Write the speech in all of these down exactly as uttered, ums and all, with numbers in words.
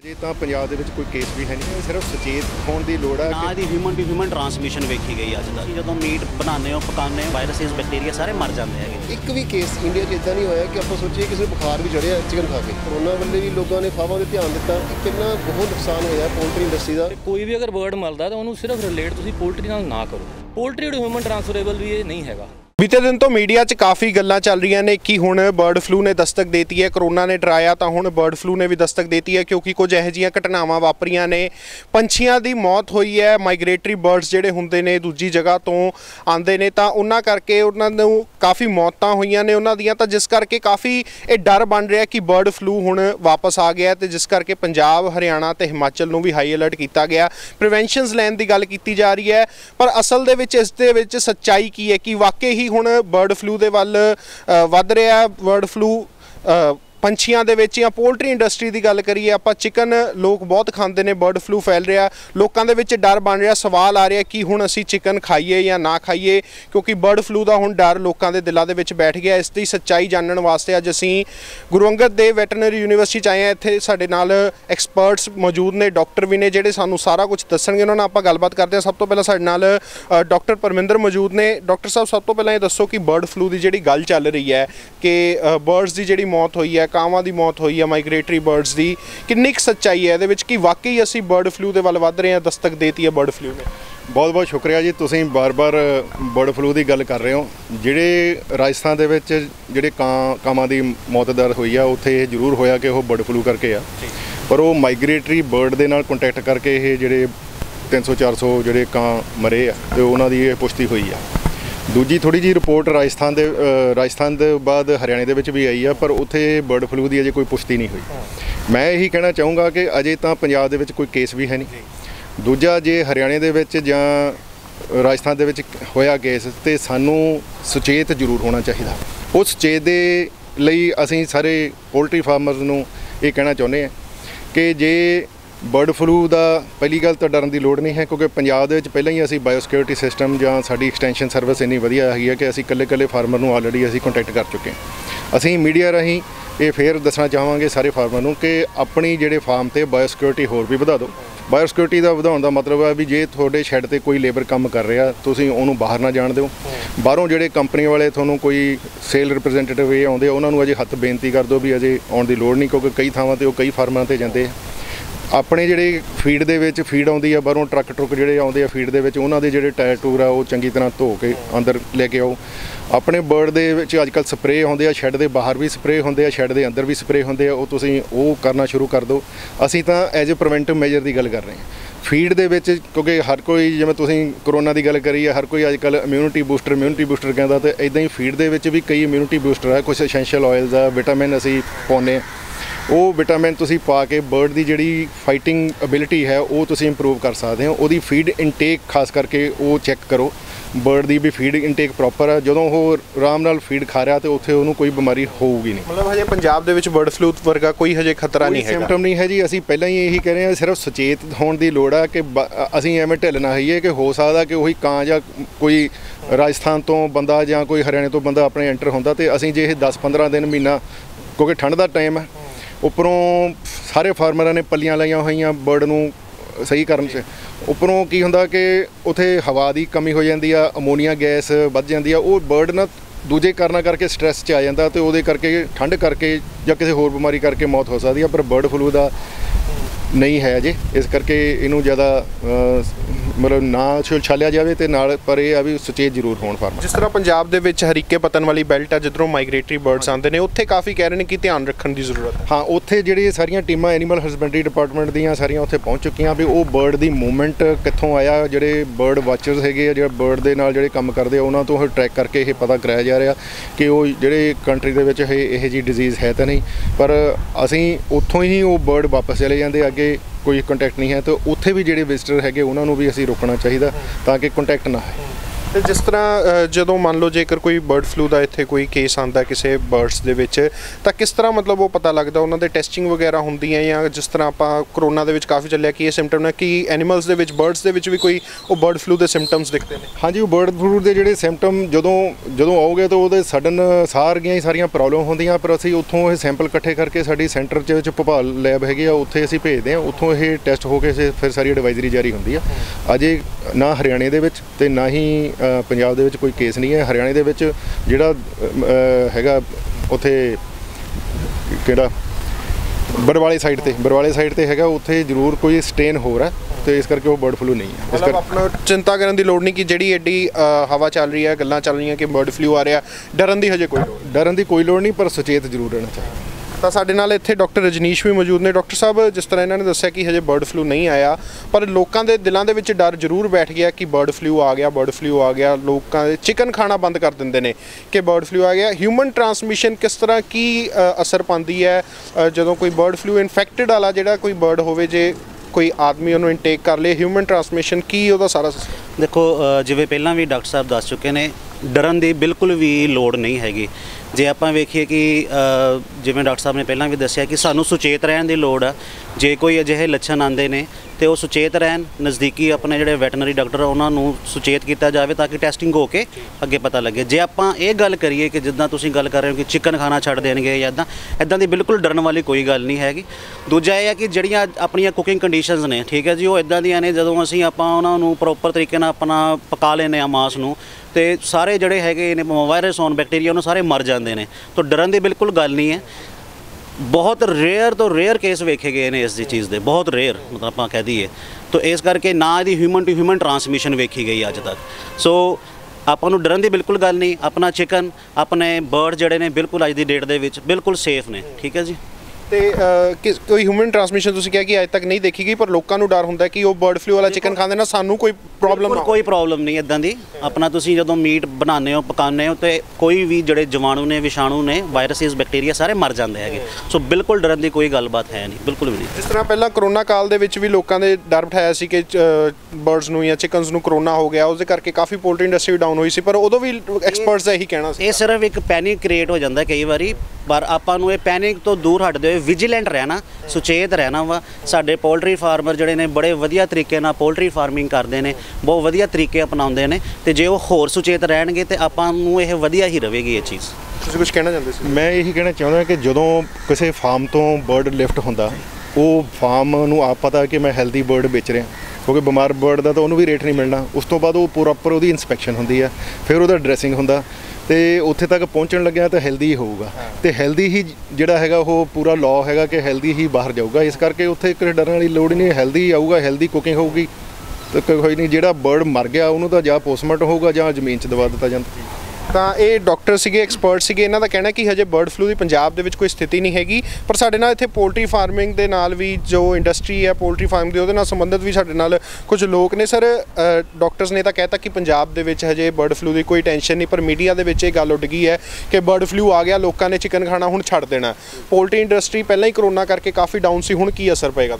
ਜੇ ਤਾਂ ਪੰਜਾਬ ਦੇ ਵਿੱਚ ਕੋਈ ਕੇਸ ਵੀ ਹੈ ਨਹੀਂ, ਸਿਰਫ ਸੁਚੇਤ ਹੋਣ ਦੀ ਲੋੜ ਹੈ ਨਾ ਇਹਦੀ ਹਿਊਮਨ ਟੂ ਹਿਊਮਨ ਟ੍ਰਾਂਸਮਿਸ਼ਨ ਵੇਖੀ ਗਈ ਅੱਜ ਤੱਕ। ਜਦੋਂ ਮੀਟ ਬਣਾਉਂਦੇ ਹੋ ਪਕਾਉਂਦੇ ਹੋ ਵਾਇਰਸਿਸ ਬੈਕਟੀਰੀਆ ਸਾਰੇ ਮਰ ਜਾਂਦੇ ਹੈਗੇ। ਇੱਕ ਵੀ ਕੇਸ ਇੰਡੀਆ 'ਚ ਇੱਦਾਂ ਨਹੀਂ ਹੋਇਆ ਕਿ ਆਪਾਂ ਸੋਚੀਏ ਕਿਸੇ ਨੂੰ ਬੁਖਾਰ ਵੀ ਚੜਿਆ ਚਿਕਨ ਖਾ ਕੇ। ਕਰੋਨਾ ਵੇਲੇ ਵੀ ਲੋਕਾਂ ਨੇ ਫਾਵਾਂ 'ਤੇ ਧਿਆਨ ਦਿੱਤਾ ਕਿ ਕਿੰਨਾ ਬਹੁਤ ਨੁਕਸਾਨ ਹੋਇਆ ਪੋਲਟਰੀ ਇੰਡਸਟਰੀ ਦਾ। ਕੋਈ ਵੀ ਅਗਰ ਵਰਡ ਮਿਲਦਾ ਤਾਂ ਉਹਨੂੰ ਸਿਰਫ ਰਿਲੇਟ ਤੁਸੀਂ ਪੋਲਟਰੀ ਨਾਲ ਨਾ ਕਰੋ। ਪੋਲਟਰੀ ਟੂ ਹਿਊਮਨ ਟ੍ਰਾਂਸਫਰੇਬਲ ਵੀ ਇਹ ਨਹੀਂ ਹੈਗਾ। बीते दिन तो मीडिया 'ਚ काफ़ी गल्लां चल रही ने कि हुण बर्ड फ्लू ने दस्तक देती है, करोना ने डराया तो हुण बर्ड फ्लू ने भी दस्तक देती है, क्योंकि कुछ ਇਹੋ ਜਿਹੀਆਂ ਘਟਨਾਵਾਂ ਵਾਪਰੀਆਂ ਨੇ। ਪੰਛੀਆਂ ਦੀ ਮੌਤ ਹੋਈ ਹੈ, ਮਾਈਗ੍ਰੇਟਰੀ ਬਰਡਸ ਜਿਹੜੇ ਹੁੰਦੇ ਨੇ ਦੂਜੀ ਜਗ੍ਹਾ ਤੋਂ ਆਉਂਦੇ ਨੇ ਤਾਂ ਉਹਨਾਂ ਕਰਕੇ ਉਹਨਾਂ ਨੂੰ ਕਾफ़ी ਮੌਤਾਂ ਹੋਈਆਂ ਨੇ ਉਹਨਾਂ ਦੀਆਂ, ਤਾਂ ਜਿਸ ਕਰਕੇ ਕਾफ़ी ਇਹ ਡਰ ਬਣ ਰਿਹਾ ਕਿ ਬਰਡ ਫਲੂ ਹੁਣ ਵਾਪਸ ਆ ਗਿਆ ਤੇ ਜਿਸ ਕਰਕੇ ਪੰਜਾਬ ਹਰਿਆਣਾ ਤੇ ਹਿਮਾਚਲ ਨੂੰ ਵੀ ਹਾਈ ਅਲਰਟ ਕੀਤਾ ਗਿਆ। ਪ੍ਰੀਵੈਂਸ਼ਨਸ ਲੈਣ ਦੀ ਗੱਲ ਕੀਤੀ ਜਾ ਰਹੀ ਹੈ, ਪਰ ਅਸਲ ਦੇ ਵਿੱਚ ਇਸ ਦੇ ਵਿੱਚ ਸੱਚਾਈ ਕੀ ਹੈ ਕਿ ਵਾਕਈ ਹੀ ਹੁਣ ਬਰਡ ਫਲੂ ਦੇ ਵੱਲ ਵੱਧ ਰਿਹਾ। ਬਰਡ ਫਲੂ ਪੰਛੀਆਂ ਦੇ ਵਿੱਚ ਜਾਂ ਪੋਲਟਰੀ ਇੰਡਸਟਰੀ ਦੀ ਗੱਲ ਕਰੀਏ ਆਪਾਂ, ਚਿਕਨ ਲੋਕ ਬਹੁਤ ਖਾਂਦੇ ਨੇ, ਬਰਡ ਫਲੂ ਫੈਲ ਰਿਹਾ, ਲੋਕਾਂ ਦੇ ਵਿੱਚ ਡਰ ਬਣ ਰਿਹਾ, ਸਵਾਲ ਆ ਰਿਹਾ ਕਿ ਹੁਣ ਅਸੀਂ ਚਿਕਨ ਖਾਈਏ ਜਾਂ ਨਾ ਖਾਈਏ, ਕਿਉਂਕਿ ਬਰਡ ਫਲੂ ਦਾ ਹੁਣ ਡਰ ਲੋਕਾਂ ਦੇ ਦਿਲਾਂ ਦੇ ਵਿੱਚ ਬੈਠ ਗਿਆ। ਇਸ ਦੀ ਸੱਚਾਈ ਜਾਣਨ ਵਾਸਤੇ ਅੱਜ ਅਸੀਂ ਗੁਰੂ ਅੰਗਦ ਦੇਵ ਵੈਟਰਨਰੀ ਯੂਨੀਵਰਸਿਟੀ 'ਚ ਆਏ ਹਾਂ। ਇੱਥੇ ਸਾਡੇ ਨਾਲ ਐਕਸਪਰਟਸ ਮੌਜੂਦ ਨੇ, ਡਾਕਟਰ ਵੀ ਨੇ ਜਿਹੜੇ ਸਾਨੂੰ ਸਾਰਾ ਕੁਝ ਦੱਸਣਗੇ। ਉਹਨਾਂ ਨਾਲ ਆਪਾਂ ਗੱਲਬਾਤ ਕਰਦੇ ਹਾਂ। ਸਭ ਤੋਂ ਪਹਿਲਾਂ ਸਾਡੇ ਨਾਲ ਡਾਕਟਰ ਪਰਮਿੰਦਰ ਮੌਜੂਦ ਨੇ। ਡਾਕਟਰ ਸਾਹਿਬ, ਸਭ ਤੋਂ ਪਹਿਲਾਂ ਇਹ ਦੱਸੋ ਕਿ ਬਰਡ ਫਲੂ ਦੀ ਜਿਹੜੀ ਗੱਲ ਚੱਲ ਰਹੀ ਹੈ ਕਿ ਬਰਡਸ ਦੀ ਜਿਹੜੀ ਮੌਤ ਹੋਈ ਹੈ, ਕਾਵਾਂ ਦੀ ਮੌਤ ਹੋਈ ਹੈ, ਮਾਈਗ੍ਰੇਟਰੀ ਬਰਡਸ ਦੀ, ਕਿੰਨੀ ਕੁ ਸੱਚਾਈ ਹੈ ਇਹਦੇ ਵਿੱਚ ਕਿ ਵਾਕਈ ਅਸੀਂ ਬਰਡ ਫਲੂ ਦੇ ਵੱਲ ਵੱਧ ਰਹੇ ਹਾਂ, ਦਸਤਕ ਦੇਤੀ ਹੈ ਬਰਡ ਫਲੂ ਨੇ? ਬਹੁਤ ਬਹੁਤ ਸ਼ੁਕਰੀਆ ਜੀ, ਤੁਸੀਂ ਬਾਰ-ਬਾਰ ਬਰਡ ਫਲੂ ਦੀ ਗੱਲ ਕਰ ਰਹੇ ਹੋ। ਜਿਹੜੇ ਰਾਜਸਥਾਨ ਦੇ ਵਿੱਚ ਜਿਹੜੇ ਕਾਂ ਕਾਵਾਂ ਦੀ ਮੌਤ ਦਰ ਹੋਈ ਆ, ਉੱਥੇ ਇਹ ਜ਼ਰੂਰ ਹੋਇਆ ਕਿ ਉਹ ਬਰਡ ਫਲੂ ਕਰਕੇ ਆ, ਪਰ ਉਹ ਮਾਈਗ੍ਰੇਟਰੀ ਬਰਡ ਦੇ ਨਾਲ ਕੰਟੈਕਟ ਕਰਕੇ ਇਹ ਜਿਹੜੇ ਤਿੰਨ ਸੌ ਚਾਰ ਸੌ ਜਿਹੜੇ ਕਾਂ ਮਰੇ ਆ ਤੇ ਉਹਨਾਂ ਦੀ ਇਹ ਪੁਸ਼ਟੀ ਹੋਈ ਆ। ਦੂਜੀ ਥੋੜ੍ਹੀ ਜਿਹੀ ਰਿਪੋਰਟ ਰਾਜਸਥਾਨ ਦੇ ਰਾਜਸਥਾਨ ਦੇ ਬਾਅਦ ਹਰਿਆਣੇ ਦੇ ਵਿੱਚ ਵੀ ਆਈ ਆ, ਪਰ ਉੱਥੇ ਬਰਡ ਫਲੂ ਦੀ ਅਜੇ ਕੋਈ ਪੁਸ਼ਟੀ ਨਹੀਂ ਹੋਈ। ਮੈਂ ਇਹੀ ਕਹਿਣਾ ਚਾਹੂੰਗਾ ਕਿ ਅਜੇ ਤਾਂ ਪੰਜਾਬ ਦੇ ਵਿੱਚ ਕੋਈ ਕੇਸ ਵੀ ਹੈ ਨਹੀਂ। ਦੂਜਾ, ਜੇ ਹਰਿਆਣੇ ਦੇ ਵਿੱਚ ਜਾਂ ਰਾਜਸਥਾਨ ਦੇ ਵਿੱਚ ਹੋਇਆ ਕੇਸ ਤੇ ਸਾਨੂੰ ਸੁਚੇਤ ਜ਼ਰੂਰ ਹੋਣਾ ਚਾਹੀਦਾ। ਉਸ ਸੁਚੇਤ ਦੇ ਲਈ ਅਸੀਂ ਸਾਰੇ ਪੋਲਟਰੀ ਫਾਰਮਰਸ ਨੂੰ ਇਹ ਕਹਿਣਾ ਚਾਹੁੰਦੇ ਹਾਂ ਕਿ ਜੇ ਬਰਡ ਫਲੂ ਦਾ ਪਹਿਲੀ ਗੱਲ ਤਾਂ ਡਰਨ ਦੀ ਲੋੜ ਨਹੀਂ ਹੈ, ਕਿਉਂਕਿ ਪੰਜਾਬ ਦੇ ਵਿੱਚ ਪਹਿਲਾਂ ਹੀ ਅਸੀਂ ਬਾਇਓਸਿਕਿਉਰਿਟੀ ਸਿਸਟਮ ਜਾਂ ਸਾਡੀ ਐਕਸਟੈਂਸ਼ਨ ਸਰਵਿਸ ਇੰਨੀ ਵਧੀਆ ਹੈਗੀ ਹੈ ਕਿ ਅਸੀਂ ਇਕੱਲੇ ਇਕੱਲੇ ਫਾਰਮਰ ਨੂੰ ਆਲਰੇਡੀ ਅਸੀਂ ਕੰਟੈਕਟ ਕਰ ਚੁੱਕੇ ਹਾਂ। ਅਸੀਂ ਮੀਡੀਆ ਰਾਹੀਂ ਇਹ ਫੇਰ ਦੱਸਣਾ ਚਾਹਾਂਗੇ ਸਾਰੇ ਫਾਰਮਰ ਨੂੰ ਕਿ ਆਪਣੀ ਜਿਹੜੇ ਫਾਰਮ 'ਤੇ ਬਾਇਓਸਿਕਿਉਰਿਟੀ ਹੋਰ ਵੀ ਵਧਾ ਦਿਓ। ਬਾਇਓਸਿਕਿਉਰਿਟੀ ਦਾ ਵਧਾਉਣ ਦਾ ਮਤਲਬ ਹੈ ਵੀ ਜੇ ਤੁਹਾਡੇ ਸ਼ੈੱਡ 'ਤੇ ਕੋਈ ਲੇਬਰ ਕੰਮ ਕਰ ਰਿਹਾ, ਤੁਸੀਂ ਉਹਨੂੰ ਬਾਹਰ ਨਾ ਜਾਣ ਦਿਓ। ਬਾਹਰੋਂ ਜਿਹੜੇ ਕੰਪਨੀ ਵਾਲੇ ਤੁਹਾਨੂੰ ਕੋਈ ਸੇਲ ਰਿਪਰੈਜ਼ੈਂਟੇਟਿਵ ਇਹ ਆਉਂਦੇ, ਉਹਨਾਂ ਨੂੰ ਅਜੇ ਹੱਥ ਬੇਨਤੀ ਕਰ ਦਿਓ ਵੀ ਅਜੇ ਆਉਣ ਦੀ ਲੋੜ ਨਹੀਂ, ਕਿਉਂਕਿ ਕਈ ਥਾਵਾਂ 'ਤੇ ਉਹ ਕਈ ਫਾਰਮਾਂ 'ਤੇ ਜਾਂਦੇ ਆ। ਆਪਣੇ ਜਿਹੜੇ ਫੀਡ ਦੇ ਵਿੱਚ ਫੀਡ ਆਉਂਦੀ ਆ ਬਾਹਰੋਂ, ਟਰੱਕ ਟਰੁੱਕ ਜਿਹੜੇ ਆਉਂਦੇ ਆ ਫੀਡ ਦੇ ਵਿੱਚ, ਉਹਨਾਂ ਦੇ ਜਿਹੜੇ ਟਾਇਰ ਟੂਰ ਆ ਉਹ ਚੰਗੀ ਤਰ੍ਹਾਂ ਧੋ ਕੇ ਅੰਦਰ ਲੈ ਕੇ ਆਓ। ਆਪਣੇ ਬਰਡ ਦੇ ਵਿੱਚ ਅੱਜ ਕੱਲ੍ਹ ਸਪਰੇਅ ਆਉਂਦੇ ਆ, ਸ਼ੈੱਡ ਦੇ ਬਾਹਰ ਵੀ ਸਪਰੇਅ ਹੁੰਦੇ ਆ, ਸ਼ੈੱਡ ਦੇ ਅੰਦਰ ਵੀ ਸਪਰੇਅ ਹੁੰਦੇ ਆ, ਉਹ ਤੁਸੀਂ ਉਹ ਕਰਨਾ ਸ਼ੁਰੂ ਕਰ ਦਿਓ। ਅਸੀਂ ਤਾਂ ਐਜ਼ ਏ ਪ੍ਰੀਵੈਂਟਿਵ ਮੈਜਰ ਦੀ ਗੱਲ ਕਰ ਰਹੇ ਹਾਂ। ਫੀਡ ਦੇ ਵਿੱਚ, ਕਿਉਂਕਿ ਹਰ ਕੋਈ, ਜਿਵੇਂ ਤੁਸੀਂ ਕਰੋਨਾ ਦੀ ਗੱਲ ਕਰੀ ਹੈ, ਹਰ ਕੋਈ ਅੱਜ ਕੱਲ੍ਹ ਇਮਿਊਨਿਟੀ ਬੂਸਟਰ ਇਮਿਊਨਿਟੀ ਬੂਸਟਰ ਕਹਿੰਦਾ, ਅਤੇ ਇੱਦਾਂ ਹੀ ਫੀਡ ਦੇ ਵਿੱਚ ਵੀ ਕਈ ਇਮਿਊਨਿਟੀ ਬੂਸਟਰ ਆ। ਕੁਛ ਐਸੈਂਸ਼ੀਅਲ ਆਇਲਸ ਆ, ਵਿਟਾਮਿਨ ਅਸੀਂ ਪਾਉਂਦੇ ਹਾਂ, ਉਹ ਵਿਟਾਮਿਨ ਤੁਸੀਂ ਪਾ ਕੇ ਬਰਡ ਦੀ ਜਿਹੜੀ ਫਾਈਟਿੰਗ ਐਬਿਲਿਟੀ ਹੈ ਉਹ ਤੁਸੀਂ ਇੰਪਰੂਵ ਕਰ ਸਕਦੇ ਹੋ। ਉਹਦੀ ਫੀਡ ਇਨਟੇਕ ਖਾਸ ਕਰਕੇ ਉਹ ਚੈੱਕ ਕਰੋ, ਬਰਡ ਦੀ ਵੀ ਫੀਡ ਇਨਟੇਕ ਪ੍ਰੋਪਰ ਹੈ। ਜਦੋਂ ਉਹ ਆਰਾਮ ਨਾਲ ਫੀਡ ਖਾ ਰਿਹਾ ਤੇ ਉੱਥੇ ਉਹਨੂੰ ਕੋਈ ਬਿਮਾਰੀ ਹੋਊਗੀ ਨਹੀਂ। ਮਤਲਬ ਹਜੇ ਪੰਜਾਬ ਦੇ ਵਿੱਚ ਬਰਡ ਫਲੂ ਵਰਗਾ ਕੋਈ ਹਜੇ ਖਤਰਾ ਨਹੀਂ ਹੈਗਾ, ਸਿੰਪਟਮ ਨਹੀਂ ਹੈ ਜੀ। ਅਸੀਂ ਪਹਿਲਾਂ ਹੀ ਇਹੀ ਕਹਿ ਰਹੇ ਹਾਂ, ਸਿਰਫ ਸੁਚੇਤ ਹੋਣ ਦੀ ਲੋੜ ਆ ਕਿ ਅਸੀਂ ਐਵੇਂ ਢਿੱਲ ਨਾ ਹੋਈਏ ਕਿ ਹੋ ਸਕਦਾ ਕਿ ਉਹੀ ਕਾਂ ਜਾਂ ਕੋਈ ਰਾਜਸਥਾਨ ਤੋਂ ਬੰਦਾ ਜਾਂ ਕੋਈ ਹਰਿਆਣੇ ਤੋਂ ਬੰਦਾ ਆਪਣੇ ਐਂਟਰ ਹੁੰਦਾ, ਤੇ ਅਸੀਂ ਜੇ ਇਹ ਦਸ ਪੰਦਰਾਂ ਦਿਨ ਮਹੀਨਾ, ਕਿਉਂਕਿ ਠੰਡ ਦਾ ਟਾਈਮ ਹੈ, ਉੱਪਰੋਂ ਸਾਰੇ ਫਾਰਮਰਾਂ ਨੇ ਪੱਲੀਆਂ ਲਾਈਆਂ ਹੋਈਆਂ ਬਰਡ ਨੂੰ ਸਹੀ ਕਰਨ 'ਚ, ਉੱਪਰੋਂ ਕੀ ਹੁੰਦਾ ਕਿ ਉੱਥੇ ਹਵਾ ਦੀ ਕਮੀ ਹੋ ਜਾਂਦੀ ਆ, ਅਮੋਨੀਆ ਗੈਸ ਵੱਧ ਜਾਂਦੀ ਆ, ਉਹ ਬਰਡ ਨਾ ਦੂਜੇ ਕਾਰਨਾਂ ਕਰਕੇ ਸਟ੍ਰੈਸ 'ਚ ਆ ਜਾਂਦਾ ਅਤੇ ਉਹਦੇ ਕਰਕੇ ਠੰਡ ਕਰਕੇ ਜਾਂ ਕਿਸੇ ਹੋਰ ਬਿਮਾਰੀ ਕਰਕੇ ਮੌਤ ਹੋ ਸਕਦੀ ਆ। ਪਰ ਬਰਡ ਫਲੂ ਦਾ ਨਹੀਂ ਹੈ ਅਜੇ, ਇਸ ਕਰਕੇ ਇਹਨੂੰ ਜ਼ਿਆਦਾ ਮਤਲਬ ਨਾ ਛਾਲਿਆ ਜਾਵੇ ਤੇ ਨਾਲ, ਪਰ ਇਹ ਆ ਵੀ ਸੁਚੇਤ ਜ਼ਰੂਰ ਹੋਣ ਫਾਰਮਰ। ਜਿਸ ਤਰ੍ਹਾਂ ਪੰਜਾਬ ਦੇ ਵਿੱਚ ਹਰੀਕੇ ਪਤਨ ਵਾਲੀ ਬੈਲਟ ਆ, ਜਿੱਧਰੋਂ ਮਾਈਗ੍ਰੇਟਰੀ ਬਰਡਸ ਆਉਂਦੇ ਨੇ, ਉੱਥੇ ਕਾਫੀ ਕਹਿ ਰਹੇ ਨੇ ਕਿ ਧਿਆਨ ਰੱਖਣ ਦੀ ਜ਼ਰੂਰਤ ਹੈ। ਹਾਂ, ਉੱਥੇ ਜਿਹੜੀ ਸਾਰੀਆਂ ਟੀਮਾਂ ਐਨੀਮਲ ਹਸਬੈਂਡਰੀ ਡਿਪਾਰਟਮੈਂਟ ਦੀਆਂ ਸਾਰੀਆਂ ਉੱਥੇ ਪਹੁੰਚ ਚੁੱਕੀਆਂ ਵੀ ਉਹ ਬਰਡ ਦੀ ਮੂਵਮੈਂਟ ਕਿੱਥੋਂ ਆਇਆ, ਜਿਹੜੇ ਬਰਡ ਵਾਚਰਸ ਹੈਗੇ ਆ, ਜਿਹੜੇ ਬਰਡ ਦੇ ਨਾਲ ਜਿਹੜੇ ਕੰਮ ਕਰਦੇ ਆ, ਉਹਨਾਂ ਤੋਂ ਟਰੈਕ ਕਰਕੇ ਇਹ ਪਤਾ ਕਰਾਇਆ ਜਾ ਰਿਹਾ ਕਿ ਉਹ ਜਿਹੜੇ ਕੰਟਰੀ ਦੇ ਵਿੱਚ ਇਹ ਇਹੋ ਜਿਹੀ ਡਿਜ਼ੀਜ਼ ਹੈ ਤਾਂ ਨਹੀਂ। ਪਰ ਅਸੀਂ ਉੱਥੋਂ ਹੀ ਉਹ ਬਰਡ ਵਾਪਸ ਚਲੇ ਜਾਂਦੇ, ਅੱਗੇ ਕੋਈ ਕੰਟੈਕਟ ਨਹੀਂ ਹੈ, ਤਾਂ ਉੱਥੇ ਵੀ ਜਿਹੜੇ ਵਿਜ਼ਟਰ ਹੈਗੇ ਉਹਨਾਂ ਨੂੰ ਵੀ ਅਸੀਂ ਰੋਕਣਾ ਚਾਹੀਦਾ ਤਾਂ ਕਿ ਕੰਟੈਕਟ ਨਾ ਹੋਏ। ਤੇ ਜਿਸ ਤਰ੍ਹਾਂ ਜਦੋਂ ਮੰਨ ਲਓ ਜੇਕਰ ਕੋਈ ਬਰਡ ਫਲੂ ਦਾ ਇੱਥੇ ਕੋਈ ਕੇਸ ਆਉਂਦਾ ਕਿਸੇ ਬਰਡਸ ਦੇ ਵਿੱਚ ਤਾਂ ਕਿਸ ਤਰ੍ਹਾਂ ਮਤਲਬ ਉਹ ਪਤਾ ਲੱਗਦਾ ਉਹਨਾਂ ਦੇ ਟੈਸਟਿੰਗ ਵਗੈਰਾ ਹੁੰਦੀ ਹੈ ਜਾਂ ਜਿਸ ਤਰ੍ਹਾਂ ਆਪਾਂ ਕਰੋਨਾ ਦੇ ਵਿੱਚ ਕਾਫੀ ਚੱਲਿਆ ਕਿ ਇਹ ਸਿੰਪਟਮ ਹੈ ਕਿ ਐਨੀਮਲਸ ਦੇ ਵਿੱਚ ਬਰਡਸ ਦੇ ਵਿੱਚ ਵੀ ਕੋਈ ਉਹ ਬਰਡ ਫਲੂ ਦੇ ਸਿੰਪਟਮਸ ਦਿਖਦੇ ਨੇ? ਹਾਂਜੀ, ਉਹ ਬਰਡ ਫਲੂ ਦੇ ਜਿਹੜੇ ਸਿੰਪਟਮ ਜਦੋਂ ਜਦੋਂ ਆਓਗੇ ਤਾਂ ਉਹਦੇ ਸਡਨ ਸਾਰੀਆਂ ਹੀ ਸਾਰੀਆਂ ਪ੍ਰੋਬਲਮ ਹੁੰਦੀਆਂ, ਪਰ ਅਸੀਂ ਉੱਥੋਂ ਇਹ ਸੈਂਪਲ ਇਕੱਠੇ ਕਰਕੇ ਸਾਡੀ ਸੈਂਟਰ 'ਚ ਵਿੱਚ ਭੋਪਾਲ ਲੈਬ ਹੈਗੀ ਆ, ਉੱਥੇ ਅਸੀਂ ਭੇਜਦੇ ਹਾਂ। ਉੱਥੋਂ ਇਹ ਟੈਸਟ ਹੋ ਕੇ ਫਿਰ ਸਾਰੀ ਐਡਵਾਈਜ਼ਰੀ ਜਾਰੀ ਹੁੰਦੀ ਆ। ਅਜੇ ਨਾ ਹਰਿਆਣੇ ਦੇ ਵਿੱਚ ਤੇ ਨਾ ਹੀ ਪੰਜਾਬ ਦੇ ਵਿੱਚ ਕੋਈ ਕੇਸ ਨਹੀਂ ਹੈ। ਹਰਿਆਣੇ ਦੇ ਵਿੱਚ ਜਿਹੜਾ ਹੈਗਾ ਉੱਥੇ ਕਿਹੜਾ ਬਰਵਾਲੇ ਸਾਈਡ ਤੇ ਬਰਵਾਲੇ ਸਾਈਡ ਤੇ ਹੈਗਾ, ਉੱਥੇ ਜ਼ਰੂਰ ਕੋਈ ਸਟੇਨ ਹੋਰ ਹੈ ਤੇ ਇਸ ਕਰਕੇ ਉਹ ਬਰਡ ਫਲੂ ਨਹੀਂ ਹੈ। ਇਸ ਕਰਕੇ ਆਪਣਾ ਚਿੰਤਾ ਕਰਨ ਦੀ ਲੋੜ ਨਹੀਂ ਕਿ ਜਿਹੜੀ ਐਡੀ ਹਵਾ ਚੱਲ ਰਹੀ ਹੈ, ਗੱਲਾਂ ਚੱਲ ਰਹੀਆਂ ਕਿ ਬਰਡ ਫਲੂ ਆ ਰਿਹਾ, ਡਰਨ ਦੀ ਹਜੇ ਕੋਈ ਲੋੜ ਡਰਨ ਦੀ ਕੋਈ ਲੋੜ ਨਹੀਂ, ਪਰ ਸੁਚੇਤ ਜ਼ਰੂਰ ਰਹਿਣਾ ਚਾਹੀਦਾ। ਤਾਂ ਸਾਡੇ ਨਾਲ ਇੱਥੇ ਡਾਕਟਰ ਰਜਨੀਸ਼ ਵੀ ਮੌਜੂਦ ਨੇ। ਡਾਕਟਰ ਸਾਹਿਬ, ਜਿਸ ਤਰ੍ਹਾਂ ਇਹਨਾਂ ਨੇ ਦੱਸਿਆ ਕਿ ਹਜੇ ਬਰਡ ਫਲੂ ਨਹੀਂ ਆਇਆ, ਪਰ ਲੋਕਾਂ ਦੇ ਦਿਲਾਂ ਦੇ ਵਿੱਚ ਡਰ ਜ਼ਰੂਰ ਬੈਠ ਗਿਆ ਕਿ ਬਰਡ ਫਲੂ ਆ ਗਿਆ ਬਰਡ ਫਲੂ ਆ ਗਿਆ ਲੋਕਾਂ ਦੇ ਚਿਕਨ ਖਾਣਾ ਬੰਦ ਕਰ ਦਿੰਦੇ ਨੇ ਕਿ ਬਰਡ ਫਲੂ ਆ ਗਿਆ। ਹਿਊਮਨ ਟਰਾਂਸਮਿਸ਼ਨ ਕਿਸ ਤਰ੍ਹਾਂ ਕੀ ਅਸਰ ਪਾਉਂਦੀ ਹੈ ਜਦੋਂ ਕੋਈ ਬਰਡ ਫਲੂ ਇਨਫੈਕਟਡ ਵਾਲਾ ਜਿਹੜਾ ਕੋਈ ਬਰਡ ਹੋਵੇ, ਜੇ ਕੋਈ ਆਦਮੀ ਉਹਨੂੰ ਇਨਟੇਕ ਕਰ ਲੇ, ਹਿਊਮਨ ਟਰਾਂਸਮਿਸ਼ਨ ਕੀ ਉਹਦਾ ਸਾਰਾ ਸਿਸਟਮ? ਦੇਖੋ, ਜਿਵੇਂ ਪਹਿਲਾਂ ਵੀ ਡਾਕਟਰ ਸਾਹਿਬ ਦੱਸ ਚੁੱਕੇ ਨੇ, ਡਰਨ ਦੀ ਬਿਲਕੁਲ ਵੀ ਲੋੜ ਨਹੀਂ ਹੈਗੀ। ਜੇ ਆਪਾਂ ਵੇਖੀਏ ਕਿ ਜਿਵੇਂ ਡਾਕਟਰ ਸਾਹਿਬ ਨੇ ਪਹਿਲਾਂ ਵੀ ਦੱਸਿਆ ਕਿ ਸਾਨੂੰ ਸੁਚੇਤ ਰਹਿਣ ਦੀ ਲੋੜ ਆ। ਜੇ ਕੋਈ ਅਜਿਹੇ ਲੱਛਣ ਆਉਂਦੇ ਨੇ ਤੇ ਉਹ ਸੁਚੇਤ ਰਹਿਣ, ਨਜ਼ਦੀਕੀ ਆਪਣੇ ਜਿਹੜੇ ਵੈਟਰਨਰੀ ਡਾਕਟਰ ਆ ਉਹਨਾਂ ਨੂੰ ਸੁਚੇਤ ਕੀਤਾ ਜਾਵੇ ਤਾਂ ਕਿ ਟੈਸਟਿੰਗ ਹੋ ਕੇ ਅੱਗੇ ਪਤਾ ਲੱਗੇ। ਜੇ ਆਪਾਂ ਇਹ ਗੱਲ ਕਰੀਏ ਕਿ ਜਿੱਦਾਂ ਤੁਸੀਂ ਗੱਲ ਕਰ ਰਹੇ ਹੋ ਕਿ ਚਿਕਨ ਖਾਣਾ ਛੱਡ ਦੇਣਗੇ ਜਾਂ ਇੱਦਾਂ ਇੱਦਾਂ ਦੀ ਬਿਲਕੁਲ ਡਰਨ ਵਾਲੀ ਕੋਈ ਗੱਲ ਨਹੀਂ ਹੈਗੀ। ਦੂਜਾ ਇਹ ਹੈ ਕਿ ਜਿਹੜੀਆਂ ਆਪਣੀਆਂ ਕੁਕਿੰਗ ਕੰਡੀਸ਼ਨਸ ਨੇ, ਠੀਕ ਹੈ ਜੀ, ਉਹ ਇੱਦਾਂ ਦੀਆਂ ਨੇ ਜਦੋਂ ਅਸੀਂ ਆਪਾਂ ਉਹਨਾਂ ਨੂੰ ਪ੍ਰੋਪਰ ਤਰੀਕੇ ਨਾਲ ਆਪਣਾ ਪਕਾ ਲੈਂਦੇ ਹਾਂ ਮਾਸ ਨੂੰ, ਤੇ ਸਾਰੇ ਜਿਹੜੇ ਹੈਗੇ ਨੇ ਵਾਇਰਸ ਹੋਣ ਬੈਕਟੀਰੀਆ ਉਹਨੂੰ ਸਾਰੇ ਮਰ ਜਾਂਦੇ ਨੇ। ਤਾਂ ਡਰਨ ਦੀ ਬਿਲਕੁਲ ਗੱਲ ਨਹੀਂ ਹੈ। ਬਹੁਤ ਰੇਅਰ ਤੋਂ ਰੇਅਰ ਕੇਸ ਵੇਖੇ ਗਏ ਨੇ ਇਸ ਦੀ ਚੀਜ਼ ਦੇ, ਬਹੁਤ ਰੇਅਰ ਮਤਲਬ ਆਪਾਂ ਕਹਿ ਦਈਏ। ਤਾਂ ਇਸ ਕਰਕੇ ਨਾ ਇਹਦੀ ਹਿਊਮਨ ਟੂ ਹਿਊਮਨ ਟਰਾਂਸਮਿਸ਼ਨ ਵੇਖੀ ਗਈ ਅੱਜ ਤੱਕ। ਸੋ ਆਪਾਂ ਨੂੰ ਡਰਨ ਦੀ ਬਿਲਕੁਲ ਗੱਲ ਨਹੀਂ। ਆਪਣਾ ਚਿਕਨ, ਆਪਣੇ ਬਰਡ ਜਿਹੜੇ ਨੇ ਬਿਲਕੁਲ ਅੱਜ ਦੀ ਡੇਟ ਦੇ ਵਿੱਚ ਬਿਲਕੁਲ ਸੇਫ ਨੇ, ਠੀਕ ਹੈ ਜੀ। ਤੇ ਕੋਈ ਹਿਊਮਨ ਟਰਾਂਸਮਿਸ਼ਨ ਤੁਸੀਂ ਕਿਹਾ ਕਿ ਅੱਜ ਤੱਕ ਨਹੀਂ ਦੇਖੀ ਗਈ, ਪਰ ਲੋਕਾਂ ਨੂੰ ਡਰ ਹੁੰਦਾ ਕਿ ਉਹ ਬਰਡ ਫਲੂ ਵਾਲਾ ਚਿਕਨ ਖਾਂਦੇ ਨਾ ਸਾਨੂੰ ਕੋਈ ਪ੍ਰੋਬਲਮ ਨਾ। ਕੋਈ ਪ੍ਰੋਬਲਮ ਨਹੀਂ ਇੱਦਾਂ ਦੀ। ਆਪਣਾ ਤੁਸੀਂ ਜਦੋਂ ਮੀਟ ਬਣਾਉਂਦੇ ਹੋ, ਪਕਾਉਂਦੇ ਹੋ, ਤੇ ਕੋਈ ਵੀ ਜਿਹੜੇ ਜੀਵਾਣੂ ਨੇ, ਵਿਸ਼ਾਣੂ ਨੇ, ਵਾਇਰਸਿਸ, ਬੈਕਟੀਰੀਆ ਸਾਰੇ ਮਰ ਜਾਂਦੇ ਹੈਗੇ। ਸੋ ਬਿਲਕੁਲ ਡਰਨ ਦੀ ਕੋਈ ਗੱਲਬਾਤ ਹੈ ਨਹੀਂ, ਬਿਲਕੁਲ ਵੀ ਨਹੀਂ। ਜਿਸ ਤਰ੍ਹਾਂ ਪਹਿਲਾਂ ਕਰੋਨਾ ਕਾਲ ਦੇ ਵਿੱਚ ਵੀ ਲੋਕਾਂ ਦੇ ਡਰ ਬਿਠਾਇਆ ਸੀ ਕਿ ਬਰਡਸ ਨੂੰ ਜਾਂ ਚਿਕਨਸ ਨੂੰ ਕਰੋਨਾ ਹੋ ਗਿਆ, ਉਸਦੇ ਕਰਕੇ ਕਾਫੀ ਪੋਲਟਰੀ ਇੰਡਸਟਰੀ ਡਾਊਨ ਹੋਈ ਸੀ, ਪਰ ਉਦੋਂ ਵੀ ਐਕਸਪਰਟਸ ਦਾ ਇਹੀ ਕਹਿਣਾ ਸੀ। ਇਹ ਸਿਰਫ ਇੱਕ ਪੈਨਿਕ ਕ੍ਰੀਏਟ ਹੋ ਜਾਂਦਾ ਕਈ ਵਾਰੀ, ਪਰ ਆਪਾਂ ਨੂੰ ਇਹ ਪੈਨਿਕ ਤੋਂ ਦੂਰ ਹਟਦੇ ਹੋਏ ਵਿਜੀਲੈਂਟ ਰਹਿਣਾ, ਸੁਚੇਤ ਰਹਿਣਾ ਵਾ। ਸਾਡੇ ਪੋਲਟਰੀ ਫਾਰਮਰ ਜਿਹੜੇ ਨੇ ਬੜੇ ਵਧੀਆ ਤਰੀਕੇ ਨਾਲ ਪੋਲਟਰੀ ਫਾਰਮਿੰਗ ਕਰਦੇ ਨੇ, ਬਹੁਤ ਵਧੀਆ ਤਰੀਕੇ ਅਪਣਾਉਂਦੇ ਨੇ, ਤੇ ਜੇ ਉਹ ਹੋਰ ਸੁਚੇਤ ਰਹਿਣਗੇ ਤੇ ਆਪਾਂ ਨੂੰ ਇਹ ਵਧੀਆ ਹੀ ਰਹੇਗੀ ਇਹ ਚੀਜ਼। ਤੁਸੀਂ ਕੁਝ ਕਹਿਣਾ ਚਾਹੁੰਦੇ ਸੀ? ਮੈਂ ਇਹੀ ਕਹਿਣਾ ਚਾਹੁੰਦਾ ਕਿ ਜਦੋਂ ਕਿਸੇ ਫਾਰਮ ਤੋਂ ਬਰਡ ਲਿਫਟ ਹੁੰਦਾ, ਉਹ ਫਾਰਮ ਨੂੰ ਆਪ ਪਤਾ ਕਿ ਮੈਂ ਹੈਲਦੀ ਬਰਡ ਵੇਚ ਰਿਹਾ, ਕਿਉਂਕਿ ਬਿਮਾਰ ਬਰਡ ਦਾ ਤਾਂ ਉਹਨੂੰ ਵੀ ਰੇਟ ਨਹੀਂ ਮਿਲਣਾ। ਉਸ ਤੋਂ ਬਾਅਦ ਉਹ ਪ੍ਰੋਪਰ ਉਹਦੀ ਇਨਸਪੈਕਸ਼ਨ ਹੁੰਦੀ ਹੈ, ਫਿਰ ਉਹਦਾ ਡਰੈਸਿੰਗ ਹੁੰਦਾ, ਤੇ ਉੱਥੇ ਤੱਕ ਪਹੁੰਚਣ ਲੱਗਿਆ ਤਾਂ ਹੈਲਦੀ ਹੀ ਹੋਊਗਾ, ਤੇ ਹੈਲਦੀ ਹੀ ਜਿਹੜਾ ਹੈਗਾ ਉਹ ਪੂਰਾ ਲਾਅ ਹੈਗਾ ਕਿ ਹੈਲਦੀ ਹੀ ਬਾਹਰ ਜਾਊਗਾ। ਇਸ ਕਰਕੇ ਉੱਥੇ ਕਿਸੇ ਡਰਨ ਵਾਲੀ ਲੋੜ ਨਹੀਂ, ਹੈਲਦੀ ਆਊਗਾ, ਹੈਲਦੀ ਕੁਕਿੰਗ ਹੋਊਗੀ, ਤਾਂ ਕੋਈ ਨਹੀਂ। ਜਿਹੜਾ ਬਰਡ ਮਰ ਗਿਆ ਉਹਨੂੰ ਤਾਂ ਜਾਂ ਪੋਸਟਮਾਰਟਮ ਹੋਊਗਾ ਜਾਂ ਜ਼ਮੀਨ 'ਚ ਦਬਾ ਦਿੱਤਾ ਜਾਂਦਾ। ਤਾਂ ਇਹ ਡਾਕਟਰ ਸੀਗੇ, ਐਕਸਪਰਟ ਸੀਗੇ। ਇਹਨਾਂ ਦਾ ਕਹਿਣਾ ਕਿ ਹਜੇ ਬਰਡ ਫਲੂ ਦੀ ਪੰਜਾਬ ਦੇ ਵਿੱਚ ਕੋਈ ਸਥਿਤੀ ਨਹੀਂ ਹੈਗੀ, ਪਰ ਸਾਡੇ ਨਾਲ ਇੱਥੇ ਪੋਲਟਰੀ ਫਾਰਮਿੰਗ ਦੇ ਨਾਲ ਵੀ ਜੋ ਇੰਡਸਟਰੀ ਹੈ ਪੋਲਟਰੀ ਫਾਰਮ ਦੀ, ਉਹਦੇ ਨਾਲ ਸੰਬੰਧਿਤ ਵੀ ਸਾਡੇ ਨਾਲ ਕੁਝ ਲੋਕ ਨੇ। ਸਰ, ਡਾਕਟਰਸ ਨੇ ਤਾਂ ਕਹਿਤਾ ਕਿ ਪੰਜਾਬ ਦੇ ਵਿੱਚ ਹਜੇ ਬਰਡ ਫਲੂ ਦੀ ਕੋਈ ਟੈਨਸ਼ਨ ਨਹੀਂ, ਪਰ ਮੀਡੀਆ ਦੇ ਵਿੱਚ ਇਹ ਗੱਲ ਉੱਡ ਗਈ ਹੈ ਕਿ ਬਰਡ ਫਲੂ ਆ ਗਿਆ, ਲੋਕਾਂ ਨੇ ਚਿਕਨ ਖਾਣਾ ਹੁਣ ਛੱਡ ਦੇਣਾ। ਪੋਲਟਰੀ ਇੰਡਸਟਰੀ ਪਹਿਲਾਂ ਹੀ ਕਰੋਨਾ ਕਰਕੇ ਕਾਫੀ ਡਾਊਨ ਸੀ, ਹੁਣ ਕੀ ਅਸਰ ਪਏਗਾ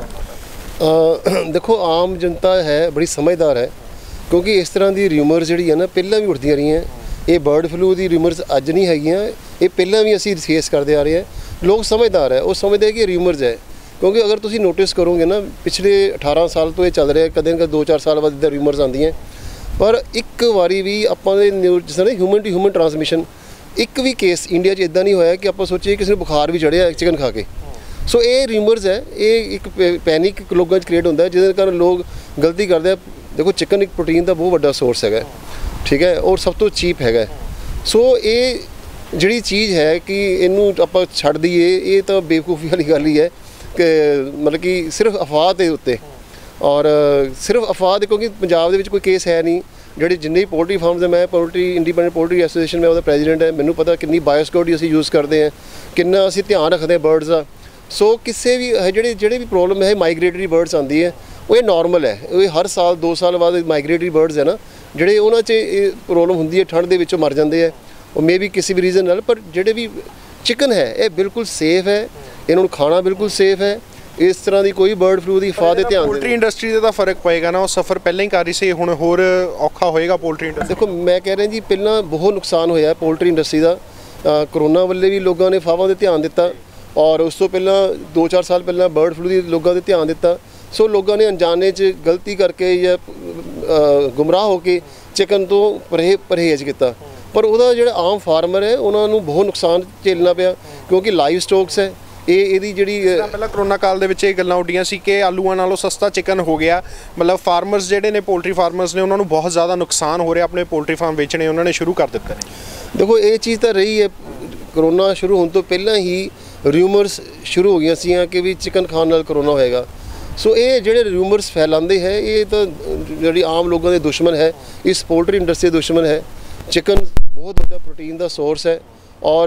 ਤੁਹਾਨੂੰ? ਦੇਖੋ, ਆਮ ਜਨਤਾ ਹੈ ਬੜੀ ਸਮਝਦਾਰ ਹੈ, ਕਿਉਂਕਿ ਇਸ ਤਰ੍ਹਾਂ ਦੀ ਰਿਊਮਰ ਜਿਹੜੀ ਹੈ ਨਾ ਪਹਿਲਾਂ ਵੀ ਉੱਠਦੀਆਂ ਰਹੀਆਂ। ਇਹ ਬਰਡ ਫਲੂ ਦੀ ਰਿਊਮਰਸ ਅੱਜ ਨਹੀਂ ਹੈਗੀਆਂ, ਇਹ ਪਹਿਲਾਂ ਵੀ ਅਸੀਂ ਫੇਸ ਕਰਦੇ ਆ ਰਹੇ ਹਾਂ। ਲੋਕ ਸਮਝਦਾਰ ਹੈ, ਉਹ ਸਮਝਦੇ ਕਿ ਰਿਊਮਰਸ ਹੈ, ਕਿਉਂਕਿ ਅਗਰ ਤੁਸੀਂ ਨੋਟਿਸ ਕਰੋਗੇ ਨਾ ਪਿਛਲੇ ਅਠਾਰਾਂ ਸਾਲ ਤੋਂ ਇਹ ਚੱਲ ਰਿਹਾ, ਕਦੇ ਨਾ ਕਦੇ ਦੋ ਚਾਰ ਸਾਲ ਬਾਅਦ ਇੱਦਾਂ ਰਿਊਮਰਸ ਆਉਂਦੀਆਂ, ਪਰ ਇੱਕ ਵਾਰੀ ਵੀ ਆਪਾਂ ਦੇ ਨਿਊਜ਼ ਜਿਸ ਤਰ੍ਹਾਂ ਹਿਊਮਨ ਟੂ ਹਿਊਮਨ ਟਰਾਂਸਮਿਸ਼ਨ ਇੱਕ ਵੀ ਕੇਸ ਇੰਡੀਆ 'ਚ ਇੱਦਾਂ ਨਹੀਂ ਹੋਇਆ ਕਿ ਆਪਾਂ ਸੋਚੀਏ ਕਿਸੇ ਨੂੰ ਬੁਖਾਰ ਵੀ ਚੜ੍ਹਿਆ ਚਿਕਨ ਖਾ ਕੇ। ਸੋ ਇਹ ਰਿਊਮਰਸ ਹੈ, ਇਹ ਇੱਕ ਪੈਨਿਕ ਲੋਕਾਂ 'ਚ ਕ੍ਰੀਏਟ ਹੁੰਦਾ, ਜਿਹਦੇ ਕਾਰਨ ਲੋਕ ਗਲਤੀ ਕਰਦੇ ਆ। ਦੇਖੋ, ਚਿਕਨ ਇੱਕ ਪ੍ਰੋਟੀਨ ਦਾ ਬਹੁਤ ਵੱਡਾ ਸੋਰਸ ਹੈਗਾ, ਠੀਕ ਹੈ, ਔਰ ਸਭ ਤੋਂ ਚੀਪ ਹੈਗਾ। ਸੋ ਇਹ ਜਿਹੜੀ ਚੀਜ਼ ਹੈ ਕਿ ਇਹਨੂੰ ਆਪਾਂ ਛੱਡ ਦਈਏ, ਇਹ ਤਾਂ ਬੇਵਕੂਫੀ ਵਾਲੀ ਗੱਲ ਹੀ ਹੈ ਕਿ ਮਤਲਬ ਕਿ ਸਿਰਫ ਅਫਵਾਹ ਦੇ ਉੱਤੇ, ਔਰ ਸਿਰਫ ਅਫਵਾਹ ਦੇ, ਕਿਉਂਕਿ ਪੰਜਾਬ ਦੇ ਵਿੱਚ ਕੋਈ ਕੇਸ ਹੈ ਨਹੀਂ। ਜਿਹੜੇ ਜਿੰਨੇ ਵੀ ਪੋਲਟਰੀ ਫਾਰਮਸ ਹੈ, ਮੈਂ ਪੋਲਟਰੀ ਇੰਡੀਪੈਂਡੈਂਟ ਪੋਲਟਰੀ ਐਸੋਸੀਏਸ਼ਨ ਮੈਂ ਉਹਦਾ ਪ੍ਰੈਜ਼ੀਡੈਂਟ ਹੈ, ਮੈਨੂੰ ਪਤਾ ਕਿੰਨੀ ਬਾਇਓਸਿਕਿਉਰਿਟੀ ਅਸੀਂ ਯੂਜ਼ ਕਰਦੇ ਹਾਂ, ਕਿੰਨਾ ਅਸੀਂ ਧਿਆਨ ਰੱਖਦੇ ਹਾਂ ਬਰਡਸ ਦਾ। ਸੋ ਕਿਸੇ ਵੀ ਜਿਹੜੇ ਜਿਹੜੇ ਵੀ ਪ੍ਰੋਬਲਮ ਹੈ ਮਾਈਗ੍ਰੇਟਰੀ ਬਰਡਸ ਆਉਂਦੀ ਹੈ, ਉਹ ਇਹ ਨਾਰਮਲ ਹੈ। ਇਹ ਹਰ ਸਾਲ ਦੋ ਸਾਲ ਬਾਅਦ ਮਾਈਗ੍ਰੇਟਰੀ ਬਰਡਸ ਹੈ ਨਾ, ਜਿਹੜੇ ਉਹਨਾਂ 'ਚ ਇਹ ਪ੍ਰੋਬਲਮ ਹੁੰਦੀ ਹੈ, ਠੰਡ ਦੇ ਵਿੱਚੋਂ ਮਰ ਜਾਂਦੇ ਹੈ, ਉਹ ਮੇ ਵੀ ਕਿਸੇ ਵੀ ਰੀਜ਼ਨ ਨਾਲ। ਪਰ ਜਿਹੜੇ ਵੀ ਚਿਕਨ ਹੈ ਇਹ ਬਿਲਕੁਲ ਸੇਫ ਹੈ, ਇਹਨਾਂ ਨੂੰ ਖਾਣਾ ਬਿਲਕੁਲ ਸੇਫ ਹੈ। ਇਸ ਤਰ੍ਹਾਂ ਦੀ ਕੋਈ ਬਰਡ ਫਲੂ ਦੀ ਅਫਵਾਹ 'ਤੇ ਧਿਆਨ ਪੋਲਟਰੀ ਇੰਡਸਟਰੀ ਦੇ ਤਾਂ ਫਰਕ ਪਏਗਾ ਨਾ, ਉਹ ਸਫਰ ਪਹਿਲਾਂ ਹੀ ਕਰ ਰਹੀ ਸੀ, ਹੁਣ ਹੋਰ ਔਖਾ ਹੋਏਗਾ ਪੋਲਟਰੀ ਇੰਡਸਟਰੀ। ਦੇਖੋ ਮੈਂ ਕਹਿ ਰਿਹਾ ਜੀ, ਪਹਿਲਾਂ ਬਹੁਤ ਨੁਕਸਾਨ ਹੋਇਆ ਪੋਲਟਰੀ ਇੰਡਸਟਰੀ ਦਾ। ਕਰੋਨਾ ਵੇਲੇ ਵੀ ਲੋਕਾਂ ਨੇ ਅਫਵਾਹਾਂ 'ਤੇ ਧਿਆਨ ਦਿੱਤਾ, ਔਰ ਉਸ ਤੋਂ ਪਹਿਲਾਂ ਦੋ ਚਾਰ ਸਾਲ ਪਹਿਲਾਂ ਬਰਡ ਫਲੂ ਦੀ ਲੋਕਾਂ 'ਤੇ ਧਿਆਨ ਦਿੱਤਾ। ਸੋ ਲੋਕਾਂ ਨੇ ਅਣਜਾਣੇ 'ਚ ਗਲਤੀ ਕਰਕੇ ਜਾਂ ਗੁੰਮਰਾਹ ਹੋ ਕੇ ਚਿਕਨ ਤੋਂ ਪਰਹੇ ਪਰਹੇਜ਼ ਕੀਤਾ, ਪਰ ਉਹਦਾ ਜਿਹੜਾ ਆਮ ਫਾਰਮਰ ਹੈ ਉਹਨਾਂ ਨੂੰ ਬਹੁਤ ਨੁਕਸਾਨ ਝੇਲਣਾ ਪਿਆ, ਕਿਉਂਕਿ ਲਾਈਵ ਸਟੋਕਸ ਹੈ। ਇਹ ਇਹਦੀ ਜਿਹੜੀ ਪਹਿਲਾਂ ਕਰੋਨਾ ਕਾਲ ਦੇ ਵਿੱਚ ਇਹ ਗੱਲਾਂ ਉੱਡੀਆਂ ਸੀ ਕਿ ਆਲੂਆਂ ਨਾਲੋਂ ਸਸਤਾ ਚਿਕਨ ਹੋ ਗਿਆ, ਮਤਲਬ ਫਾਰਮਰਸ ਜਿਹੜੇ ਨੇ ਪੋਲਟਰੀ ਫਾਰਮਰਸ ਨੇ ਉਹਨਾਂ ਨੂੰ ਬਹੁਤ ਜ਼ਿਆਦਾ ਨੁਕਸਾਨ ਹੋ ਰਿਹਾ, ਆਪਣੇ ਪੋਲਟਰੀ ਫਾਰਮ ਵੇਚਣੇ ਉਹਨਾਂ ਨੇ ਸ਼ੁਰੂ ਕਰ ਦਿੱਤੇ ਨੇ। ਦੇਖੋ ਇਹ ਚੀਜ਼ ਤਾਂ ਰਹੀ ਹੈ, ਕਰੋਨਾ ਸ਼ੁਰੂ ਹੋਣ ਤੋਂ ਪਹਿਲਾਂ ਹੀ ਰਿਊਮਰਸ ਸ਼ੁਰੂ ਹੋ ਗਈਆਂ ਸੀਗੀਆਂ ਕਿ ਵੀ ਚਿਕਨ ਖਾਣ ਨਾਲ ਕਰੋਨਾ ਹੋਏਗਾ। ਸੋ ਇਹ ਜਿਹੜੇ ਰਿਊਮਰਸ ਫੈਲਾਉਂਦੇ ਹੈ, ਇਹ ਤਾਂ ਜਿਹੜੀ ਆਮ ਲੋਕਾਂ ਦੇ ਦੁਸ਼ਮਣ ਹੈ, ਇਸ ਪੋਲਟਰੀ ਇੰਡਸਟਰੀ ਦੇ ਦੁਸ਼ਮਣ ਹੈ। ਚਿਕਨ ਬਹੁਤ ਵੱਡਾ ਪ੍ਰੋਟੀਨ ਦਾ ਸੋਰਸ ਹੈ, ਔਰ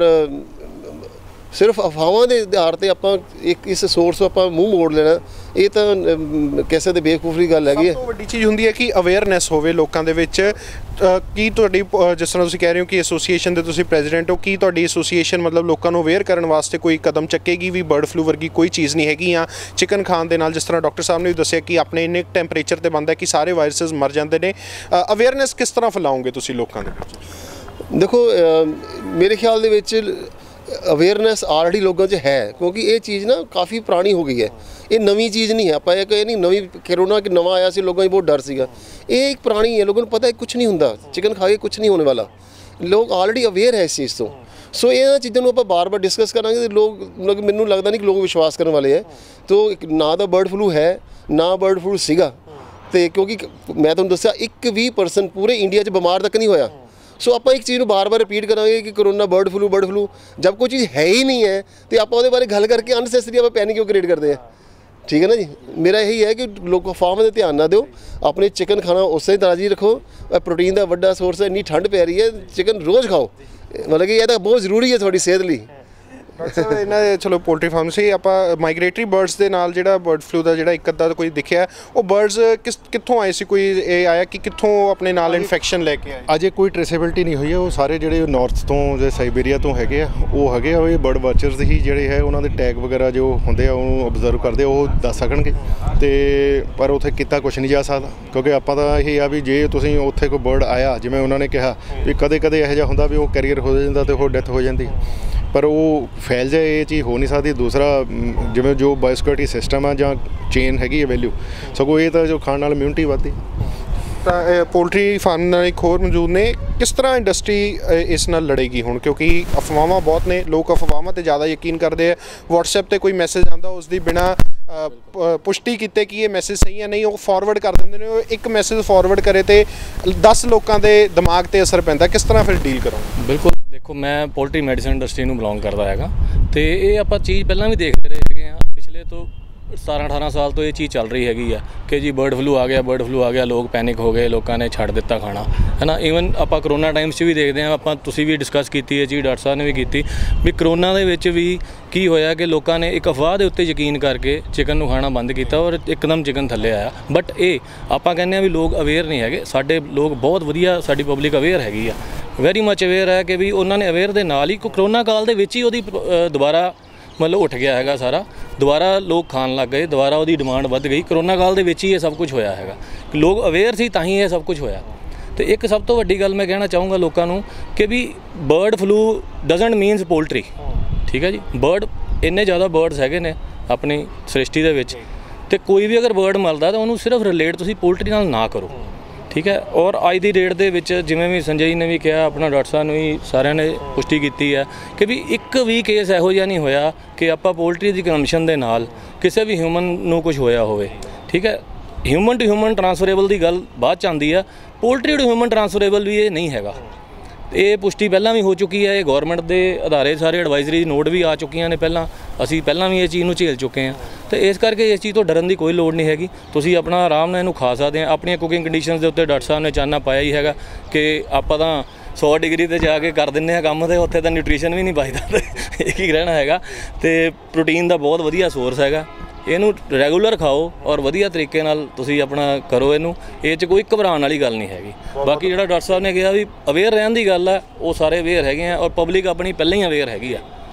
ਸਿਰਫ ਅਫਵਾਹਾਂ ਦੇ ਆਧਾਰ 'ਤੇ ਆਪਾਂ ਇੱਕ ਇਸ ਸੋਰਸ ਤੋਂ ਆਪਾਂ ਮੂੰਹ ਮੋੜ ਲੈਣਾ, ਇਹ ਤਾਂ ਕਿਸੇ ਦੇ ਬੇਵਕੂਫੀ ਗੱਲ ਹੈਗੀ ਹੈ। ਸਭ ਤੋਂ ਵੱਡੀ ਚੀਜ਼ ਹੁੰਦੀ ਹੈ ਕਿ ਅਵੇਅਰਨੈਸ ਹੋਵੇ ਲੋਕਾਂ ਦੇ ਵਿੱਚ। ਕੀ ਤੁਹਾਡੀ, ਜਿਸ ਤਰ੍ਹਾਂ ਤੁਸੀਂ ਕਹਿ ਰਹੇ ਹੋ ਕਿ ਐਸੋਸੀਏਸ਼ਨ ਦੇ ਤੁਸੀਂ ਪ੍ਰੈਜ਼ੀਡੈਂਟ ਹੋ, ਕੀ ਤੁਹਾਡੀ ਐਸੋਸੀਏਸ਼ਨ ਮਤਲਬ ਲੋਕਾਂ ਨੂੰ ਅਵੇਅਰ ਕਰਨ ਵਾਸਤੇ ਕੋਈ ਕਦਮ ਚੱਕੇਗੀ ਵੀ ਬਰਡ ਫਲੂ ਵਰਗੀ ਕੋਈ ਚੀਜ਼ ਨਹੀਂ ਹੈਗੀ, ਜਾਂ ਚਿਕਨ ਖਾਣ ਦੇ ਨਾਲ, ਜਿਸ ਤਰ੍ਹਾਂ ਡਾਕਟਰ ਸਾਹਿਬ ਨੇ ਵੀ ਦੱਸਿਆ ਕਿ ਆਪਣੇ ਇੰਨੇ ਟੈਂਪਰੇਚਰ 'ਤੇ ਬਣਦਾ ਕਿ ਸਾਰੇ ਵਾਇਰਸਿਸ ਮਰ ਜਾਂਦੇ ਨੇ, ਅਵੇਅਰਨੈਸ ਕਿਸ ਤਰ੍ਹਾਂ ਫੈਲਾਓਗੇ ਤੁਸੀਂ ਲੋਕਾਂ ਦੇ ਵਿੱਚ? ਦੇਖੋ ਮੇਰੇ ਖਿਆਲ ਦੇ ਵਿੱਚ ਅਵੇਅਰਨੈਸ ਆਲਰੇਡੀ ਲੋਕਾਂ 'ਚ ਹੈ, ਕਿਉਂਕਿ ਇਹ ਚੀਜ਼ ਨਾ ਕਾਫੀ ਪੁਰਾਣੀ ਹੋ ਗਈ ਹੈ, ਇਹ ਨਵੀਂ ਚੀਜ਼ ਨਹੀਂ ਹੈ। ਆਪਾਂ ਇਹ ਕਹੇ ਨਹੀਂ ਨਵੀਂ, ਕਰੋਨਾ ਕਿ ਨਵਾਂ ਆਇਆ ਸੀ, ਲੋਕਾਂ 'ਚ ਬਹੁਤ ਡਰ ਸੀਗਾ, ਇਹ ਇੱਕ ਪੁਰਾਣੀ ਹੈ। ਲੋਕਾਂ ਨੂੰ ਪਤਾ ਹੈ ਕੁਝ ਨਹੀਂ ਹੁੰਦਾ, ਚਿਕਨ ਖਾ ਕੇ ਕੁਝ ਨਹੀਂ ਹੋਣੇ ਵਾਲਾ, ਲੋਕ ਆਲਰੇਡੀ ਅਵੇਅਰ ਹੈ ਇਸ ਚੀਜ਼ ਤੋਂ। ਸੋ ਇਹਨਾਂ ਚੀਜ਼ਾਂ ਨੂੰ ਆਪਾਂ ਬਾਰ-ਬਾਰ ਡਿਸਕਸ ਕਰਾਂਗੇ ਤੇ ਲੋਕ, ਮੈਨੂੰ ਲੱਗਦਾ ਨਹੀਂ ਕਿ ਲੋਕ ਵਿਸ਼ਵਾਸ ਕਰਨ ਵਾਲੇ ਹੈ। ਤੋ ਨਾ ਤਾਂ ਬਰਡ ਫਲੂ ਹੈ, ਨਾ ਬਰਡ ਫਲੂ ਸੀਗਾ, ਤੇ ਕਿਉਂਕਿ ਮੈਂ ਤੁਹਾਨੂੰ ਦੱਸਿਆ ਇੱਕ ਵੀ ਪਰਸਨ ਪੂਰੇ ਇੰਡੀਆ 'ਚ ਬਿਮਾਰ ਤੱਕ ਨਹੀਂ ਹੋਇਆ। ਸੋ ਆਪਾਂ ਇੱਕ ਚੀਜ਼ ਨੂੰ ਬਾਰ-ਬਾਰ ਰਿਪੀਟ ਕਰਾਂਗੇ ਕਿ corona bird flu bird flu ਜਦ ਕੋਈ ਚੀਜ਼ ਹੈ ਹੀ ਨਹੀਂ ਹੈ, ਤੇ ਆਪਾਂ ਉਹਦੇ ਬਾਰੇ ਗੱਲ ਕਰਕੇ ਅਨਸੈਸਰੀ ਆਪਾਂ ਪੈਨਿਕ ਕਿਉਂ ਕ੍ਰੀਏਟ ਕਰਦੇ ਹਾਂ? ਠੀਕ ਹੈ ਨਾ ਜੀ। ਮੇਰਾ ਇਹੀ ਹੈ ਕਿ ਲੋਕ ਫਾਰਮ 'ਤੇ ਧਿਆਨ ਨਾ ਦਿਓ, ਆਪਣੇ ਚਿਕਨ ਖਾਣਾ ਉਸੇ ਤਰ੍ਹਾਂ ਜੀ ਰੱਖੋ। ਪ੍ਰੋਟੀਨ ਦਾ ਵੱਡਾ ਸੋਰਸ ਹੈ, ਇੰਨੀ ਠੰਡ ਪੈ ਰਹੀ ਹੈ, ਚਿਕਨ ਰੋਜ਼ ਖਾਓ, ਮਤਲਬ ਕਿ ਇਹ ਤਾਂ ਬਹੁਤ ਜ਼ਰੂਰੀ ਹੈ ਤੁਹਾਡੀ ਸਿਹਤ ਲਈ। ਇਹਨਾਂ ਦੇ ਚਲੋ ਪੋਲਟਰੀ ਫਾਰਮ ਸੀ, ਆਪਾਂ ਮਾਈਗ੍ਰੇਟਰੀ ਬਰਡਸ ਦੇ ਨਾਲ ਜਿਹੜਾ ਬਰਡ ਫਲੂ ਦਾ ਜਿਹੜਾ ਇੱਕ ਅੱਧਾ ਕੋਈ ਦਿਖਿਆ, ਉਹ ਬਰਡਸ ਕਿਸ ਕਿੱਥੋਂ ਆਏ ਸੀ? ਕੋਈ ਇਹ ਆਇਆ ਕਿ ਕਿੱਥੋਂ ਆਪਣੇ ਨਾਲ ਇਨਫੈਕਸ਼ਨ ਲੈ ਕੇ ਆਏ? ਅਜੇ ਕੋਈ ਟ੍ਰੇਸੇਬਿਲਟੀ ਨਹੀਂ ਹੋਈ ਹੈ। ਉਹ ਸਾਰੇ ਜਿਹੜੇ ਨਾਰਥ ਤੋਂ ਜਾਂ ਸਾਈਬੇਰੀਆ ਤੋਂ ਹੈਗੇ ਆ, ਉਹ ਹੈਗੇ ਆ, ਇਹ ਬਰਡ ਵਾਚਰਸ ਹੀ ਜਿਹੜੇ ਹੈ ਉਹਨਾਂ ਦੇ ਟੈਗ ਵਗੈਰਾ ਜੋ ਹੁੰਦੇ ਆ ਉਹਨੂੰ ਓਬਜ਼ਰਵ ਕਰਦੇ, ਉਹ ਦੱਸ ਸਕਣਗੇ। ਤੇ ਪਰ ਉੱਥੇ ਕੀਤਾ ਕੁਛ ਨਹੀਂ ਜਾ ਸਕਦਾ, ਕਿਉਂਕਿ ਆਪਾਂ ਤਾਂ ਇਹ ਆ ਵੀ ਜੇ ਤੁਸੀਂ ਉੱਥੇ ਕੋਈ ਬਰਡ ਆਇਆ, ਜਿਵੇਂ ਉਹਨਾਂ ਨੇ ਕਿਹਾ ਵੀ ਕਦੇ ਕਦੇ ਇਹੋ ਜਿਹਾ ਹੁੰਦਾ ਵੀ ਉਹ ਕੈਰੀਅਰ ਹੋ ਜਾਂਦਾ ਤੇ ਉਹ ਡੈਥ ਹੋ ਜਾਂਦੀ, ਪਰ ਉਹ ਫੈਲ ਜਾਏ ਇਹ ਚੀਜ਼ ਹੋ ਨਹੀਂ ਸਕਦੀ। ਦੂਸਰਾ ਜਿਵੇਂ ਜੋ ਬਾਇਓਸਿਕਿਉਰਿਟੀ ਸਿਸਟਮ ਆ ਜਾਂ ਚੇਨ ਹੈਗੀ ਹੈ ਵੈਲਿਊ, ਸਗੋਂ ਇਹ ਤਾਂ ਜੋ ਖਾਣ ਨਾਲ ਇਮਿਊਨਿਟੀ ਵੱਧਦੀ। ਤਾਂ ਪੋਲਟਰੀ ਫਾਰਮ ਨਾਲ ਇੱਕ ਹੋਰ ਮੌਜੂਦ ਨੇ, ਕਿਸ ਤਰ੍ਹਾਂ ਇੰਡਸਟਰੀ ਇਸ ਨਾਲ ਲੜੇਗੀ ਹੁਣ? ਕਿਉਂਕਿ ਅਫਵਾਹਾਂ ਬਹੁਤ ਨੇ, ਲੋਕ ਅਫਵਾਹਾਂ 'ਤੇ ਜ਼ਿਆਦਾ ਯਕੀਨ ਕਰਦੇ ਆ। ਵਟਸਐਪ 'ਤੇ ਕੋਈ ਮੈਸੇਜ ਆਉਂਦਾ, ਉਸ ਦੀ ਬਿਨਾਂ ਪੁਸ਼ਟੀ ਕੀਤੇ ਕਿ ਇਹ ਮੈਸੇਜ ਸਹੀ ਹੈ ਨਹੀਂ, ਉਹ ਫਾਰਵਰਡ ਕਰ ਦਿੰਦੇ ਨੇ। ਉਹ ਇੱਕ ਮੈਸੇਜ ਫਾਰਵਰਡ ਕਰੇ ਤੇ ਦਸ ਲੋਕਾਂ ਦੇ ਦਿਮਾਗ 'ਤੇ ਅਸਰ ਪੈਂਦਾ, ਕਿਸ ਤਰ੍ਹਾਂ ਫਿਰ ਡੀਲ ਕਰੋ? ਬਿਲਕੁਲ, ਦੇਖੋ ਮੈਂ ਪੋਲਟਰੀ ਮੈਡੀਸਨ ਇੰਡਸਟਰੀ ਨੂੰ ਬਿਲੋਂਗ ਕਰਦਾ ਹੈਗਾ, ਅਤੇ ਇਹ ਆਪਾਂ ਚੀਜ਼ ਪਹਿਲਾਂ ਵੀ ਦੇਖਦੇ ਰਹੇ ਹੈਗੇ ਹਾਂ। ਪਿਛਲੇ ਤੋਂ ਸਤਾਰਾਂ ਅਠਾਰਾਂ ਸਾਲ ਤੋਂ ਇਹ ਚੀਜ਼ ਚੱਲ ਰਹੀ ਹੈਗੀ ਆ ਕਿ ਜੀ ਬਰਡ ਫਲੂ ਆ ਗਿਆ, ਬਰਡ ਫਲੂ ਆ ਗਿਆ, ਲੋਕ ਪੈਨਿਕ ਹੋ ਗਏ, ਲੋਕਾਂ ਨੇ ਛੱਡ ਦਿੱਤਾ ਖਾਣਾ, ਹੈ ਨਾ। ਈਵਨ ਆਪਾਂ ਕਰੋਨਾ ਟਾਈਮਸ 'ਚ ਵੀ ਦੇਖਦੇ ਹਾਂ, ਆਪਾਂ ਤੁਸੀਂ ਵੀ ਡਿਸਕਸ ਕੀਤੀ ਇਹ ਚੀਜ਼, ਡਾਕਟਰ ਸਾਹਿਬ ਨੇ ਵੀ ਕੀਤੀ ਵੀ ਕਰੋਨਾ ਦੇ ਵਿੱਚ ਵੀ ਕੀ ਹੋਇਆ ਕਿ ਲੋਕਾਂ ਨੇ ਇੱਕ ਅਫਵਾਹ ਦੇ ਉੱਤੇ ਯਕੀਨ ਕਰਕੇ ਚਿਕਨ ਨੂੰ ਖਾਣਾ ਬੰਦ ਕੀਤਾ, ਔਰ ਇੱਕਦਮ ਚਿਕਨ ਥੱਲੇ ਆਇਆ। ਬਟ ਇਹ ਆਪਾਂ ਕਹਿੰਦੇ ਹਾਂ ਵੀ ਲੋਕ ਅਵੇਅਰ ਨਹੀਂ ਹੈਗੇ, ਸਾਡੇ ਲੋਕ ਬਹੁਤ ਵਧੀਆ, ਸਾਡੀ ਪਬਲਿਕ ਅਵੇਅਰ ਹੈਗੀ ਆ, ਵੈਰੀ ਮੱਚ ਅਵੇਅਰ ਹੈ ਕਿ ਵੀ ਉਹਨਾਂ ਨੇ ਅਵੇਅਰ ਦੇ ਨਾਲ ਹੀ ਕਰੋਨਾ ਕਾਲ ਦੇ ਵਿੱਚ ਹੀ ਉਹਦੀ ਦੁਬਾਰਾ ਮਤਲਬ ਉੱਠ ਗਿਆ ਹੈਗਾ ਸਾਰਾ, ਦੁਬਾਰਾ ਲੋਕ ਖਾਣ ਲੱਗ ਗਏ, ਦੁਬਾਰਾ ਉਹਦੀ ਡਿਮਾਂਡ ਵੱਧ ਗਈ। ਕਰੋਨਾ ਕਾਲ ਦੇ ਵਿੱਚ ਹੀ ਇਹ ਸਭ ਕੁਝ ਹੋਇਆ ਹੈਗਾ, ਲੋਕ ਅਵੇਅਰ ਸੀ ਤਾਂ ਹੀ ਇਹ ਸਭ ਕੁਝ ਹੋਇਆ। ਤੇ ਇੱਕ ਸਭ ਤੋਂ ਵੱਡੀ ਗੱਲ ਮੈਂ ਕਹਿਣਾ ਚਾਹੂੰਗਾ ਲੋਕਾਂ ਨੂੰ ਕਿ ਵੀ bird flu doesn't means poultry, ਠੀਕ ਹੈ ਜੀ। ਬਰਡ ਇੰਨੇ ਜ਼ਿਆਦਾ ਬਰਡਸ ਹੈਗੇ ਨੇ ਆਪਣੀ ਸ੍ਰਿਸ਼ਟੀ ਦੇ ਵਿੱਚ, ਤੇ ਕੋਈ ਵੀ ਅਗਰ ਬਰਡ ਮਰਦਾ ਤਾਂ ਉਹਨੂੰ ਸਿਰਫ ਰਿਲੇਟ ਤੁਸੀਂ ਪੋਲਟਰੀ ਨਾਲ ਨਾ ਕਰੋ, ਠੀਕ ਹੈ। ਔਰ ਅੱਜ ਦੀ ਡੇਟ ਦੇ ਵਿੱਚ ਜਿਵੇਂ ਵੀ ਸੰਜੇ ਜੀ ਨੇ ਵੀ ਕਿਹਾ, ਆਪਣਾ ਡਾਕਟਰ ਸਾਹਿਬ ਨੇ ਵੀ ਸਾਰਿਆਂ ਨੇ ਪੁਸ਼ਟੀ ਕੀਤੀ ਹੈ ਕਿ ਵੀ ਇੱਕ ਵੀ ਕੇਸ ਇਹੋ ਜਿਹਾ ਨਹੀਂ ਹੋਇਆ ਕਿ ਆਪਾਂ ਪੋਲਟਰੀ ਦੀ ਕੰਜ਼ੰਪਸ਼ਨ ਦੇ ਨਾਲ ਕਿਸੇ ਵੀ ਹਿਊਮਨ ਨੂੰ ਕੁਝ ਹੋਇਆ ਹੋਵੇ, ਠੀਕ ਹੈ। ਹਿਊਮਨ ਟੂ ਹਿਊਮਨ ਟਰਾਂਸਫਰੇਬਲ ਦੀ ਗੱਲ ਬਾਅਦ 'ਚ ਆਉਂਦੀ ਆ, ਪੋਲਟਰੀ ਟੂ ਹਿਊਮਨ ਟਰਾਂਸਫਰੇਬਲ ਵੀ ਇਹ ਨਹੀਂ ਹੈਗਾ। ਇਹ ਪੁਸ਼ਟੀ ਪਹਿਲਾਂ ਵੀ ਹੋ ਚੁੱਕੀ ਹੈ, ਇਹ ਗੌਰਮੈਂਟ ਦੇ ਅਦਾਰੇ ਸਾਰੇ ਐਡਵਾਈਜ਼ਰੀ ਨੋਟ ਵੀ ਆ ਚੁੱਕੀਆਂ ਨੇ ਪਹਿਲਾਂ, ਅਸੀਂ ਪਹਿਲਾਂ ਵੀ ਇਹ ਚੀਜ਼ ਨੂੰ ਝੇਲ ਚੁੱਕੇ ਹਾਂ। ਤੇ ਇਸ ਕਰਕੇ ਇਸ ਚੀਜ਼ ਤੋਂ ਡਰਨ ਦੀ ਕੋਈ ਲੋੜ ਨਹੀਂ ਹੈਗੀ, ਤੁਸੀਂ ਆਪਣਾ ਆਰਾਮ ਨਾਲ ਇਹਨੂੰ ਖਾ ਸਕਦੇ ਆ। ਆਪਣੀਆਂ ਕੁਕਿੰਗ ਕੰਡੀਸ਼ਨਸ ਦੇ ਉੱਤੇ ਡਾਕਟਰ ਸਾਹਿਬ ਨੇ ਚਾਨਣਾ ਪਾਇਆ ਹੀ ਹੈਗਾ ਕਿ ਆਪਾਂ ਤਾਂ ਸੌ ਡਿਗਰੀ 'ਤੇ ਜਾ ਕੇ ਕਰ ਦਿੰਦੇ ਹਾਂ ਕੰਮ, ਅਤੇ ਉੱਥੇ ਤਾਂ ਨਿਊਟ੍ਰੀਸ਼ਨ ਵੀ ਨਹੀਂ ਬਚਦਾ, ਤੇ ਇਹ ਕੀ ਰਹਿਣਾ ਹੈਗਾ। ਅਤੇ ਪ੍ਰੋਟੀਨ ਦਾ ਬਹੁਤ ਵਧੀਆ ਸੋਰਸ ਹੈਗਾ, ਇਹਨੂੰ ਰੈਗੂਲਰ ਖਾਓ ਔਰ ਵਧੀਆ ਤਰੀਕੇ ਨਾਲ ਤੁਸੀਂ ਆਪਣਾ ਕਰੋ ਇਹਨੂੰ, ਇਹ 'ਚ ਕੋਈ ਘਬਰਾਉਣ ਵਾਲੀ ਗੱਲ ਨਹੀਂ ਹੈਗੀ। ਬਾਕੀ ਜਿਹੜਾ ਡਾਕਟਰ ਸਾਹਿਬ ਨੇ ਕਿਹਾ ਵੀ ਅਵੇਅਰ ਰਹਿਣ ਦੀ ਗੱਲ ਹੈ, ਉਹ ਸਾਰੇ ਅਵੇਅਰ ਹੈਗੇ ਆ, ਔਰ ਪਬਲਿਕ ਆਪਣੀ ਪਹਿਲਾਂ ਹੀ ਅਵੇਅਰ ਹੈਗੀ ਆ।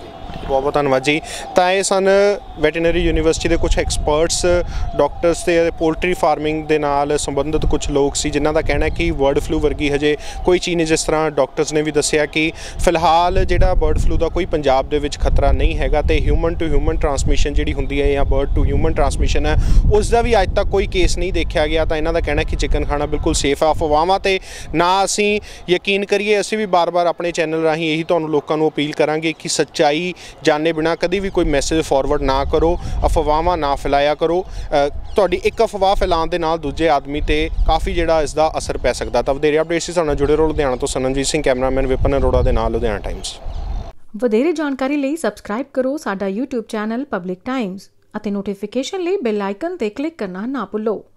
ਬਹੁਤ ਬਹੁਤ ਧੰਨਵਾਦ ਜੀ। ਤਾਂ ਇਹ ਸਨ ਵੈਟਰਨਰੀ ਯੂਨੀਵਰਸਿਟੀ ਦੇ ਕੁਝ ਐਕਸਪਰਟਸ, ਡਾਕਟਰਸ ਤੇ ਪੋਲਟਰੀ ਫਾਰਮਿੰਗ ਦੇ ਨਾਲ ਸੰਬੰਧਿਤ ਕੁਝ ਲੋਕ ਸੀ ਜਿਨ੍ਹਾਂ ਦਾ ਕਹਿਣਾ ਕਿ ਬਰਡ ਫਲੂ ਵਰਗੀ ਹਜੇ ਕੋਈ ਚੀਜ਼ ਨਹੀਂ। ਜਿਸ ਤਰ੍ਹਾਂ ਡਾਕਟਰਸ ਨੇ ਵੀ ਦੱਸਿਆ ਕਿ ਫਿਲਹਾਲ ਜਿਹੜਾ ਬਰਡ ਫਲੂ ਦਾ ਕੋਈ ਪੰਜਾਬ ਦੇ ਵਿੱਚ ਖਤਰਾ ਨਹੀਂ ਹੈਗਾ ਤੇ ਹਿਊਮਨ ਟੂ ਹਿਊਮਨ ਟਰਾਂਸਮਿਸ਼ਨ ਜਿਹੜੀ ਹੁੰਦੀ ਹੈ ਜਾਂ ਬਰਡ ਟੂ ਹਿਊਮਨ ਟਰਾਂਸਮਿਸ਼ਨ ਹੈ ਉਸ ਦਾ ਵੀ ਅੱਜ ਤੱਕ ਕੋਈ ਕੇਸ ਨਹੀਂ ਦੇਖਿਆ ਗਿਆ। ਤਾਂ ਇਹਨਾਂ ਦਾ ਕਹਿਣਾ ਕਿ ਚਿਕਨ ਖਾਣਾ ਬਿਲਕੁਲ ਸੇਫ ਆ। ਅਫਵਾਹਾਂ ਤੇ ਨਾ ਅਸੀਂ ਯਕੀਨ ਕਰੀਏ। ਅਸੀਂ ਵੀ ਬਾਰ-ਬਾਰ ਆਪਣੇ ਚੈਨਲ ਰਾਹੀਂ ਇਹੀ ਤੁਹਾਨੂੰ ਲੋਕਾਂ ਨੂੰ ਅਪੀਲ ਕਰਾਂਗੇ ਕਿ ਸੱਚਾਈ ਜਾਣੇ ਬਿਨਾਂ ਕਦੀ ਵੀ ਕੋਈ ਮੈਸੇਜ ਫਾਰਵਰਡ ਨਾ ਕਰੋ, ਅਫਵਾਹਾਂ ਨਾ ਫੈਲਾਇਆ ਕਰੋ। ਤੁਹਾਡੀ ਇੱਕ ਅਫਵਾਹ ਫੈਲਾਉਣ ਦੇ ਨਾਲ ਦੂਜੇ ਆਦਮੀ ਤੇ ਕਾਫੀ ਜਿਹੜਾ ਇਸ ਦਾ ਅਸਰ ਪੈ ਸਕਦਾ। ਤਾਂ ਵਧੇਰੇ ਅਪਡੇਟਸ ਸਾਡੇ ਨਾਲ ਜੁੜੇ ਰਹੋ। ਲੁਧਿਆਣਾ ਤੋਂ ਸਨਮਜੀਤ ਸਿੰਘ, ਕੈਮਰਾਮੈਨ ਵਿਪਨ ਅਰੋੜਾ ਦੇ ਨਾਲ, ਲੁਧਿਆਣਾ ਟਾਈਮਜ਼। ਵਧੇਰੇ ਜਾਣਕਾਰੀ ਲਈ ਸਬਸਕ੍ਰਾਈਬ ਕਰੋ ਸਾਡਾ YouTube ਚੈਨਲ ਪਬਲਿਕ ਟਾਈਮਜ਼ ਅਤੇ ਨੋਟੀਫਿਕੇਸ਼ਨ ਲਈ ਬੈਲ ਆਈਕਨ ਤੇ ਕਲਿੱਕ ਕਰਨਾ ਨਾ ਭੁੱਲੋ।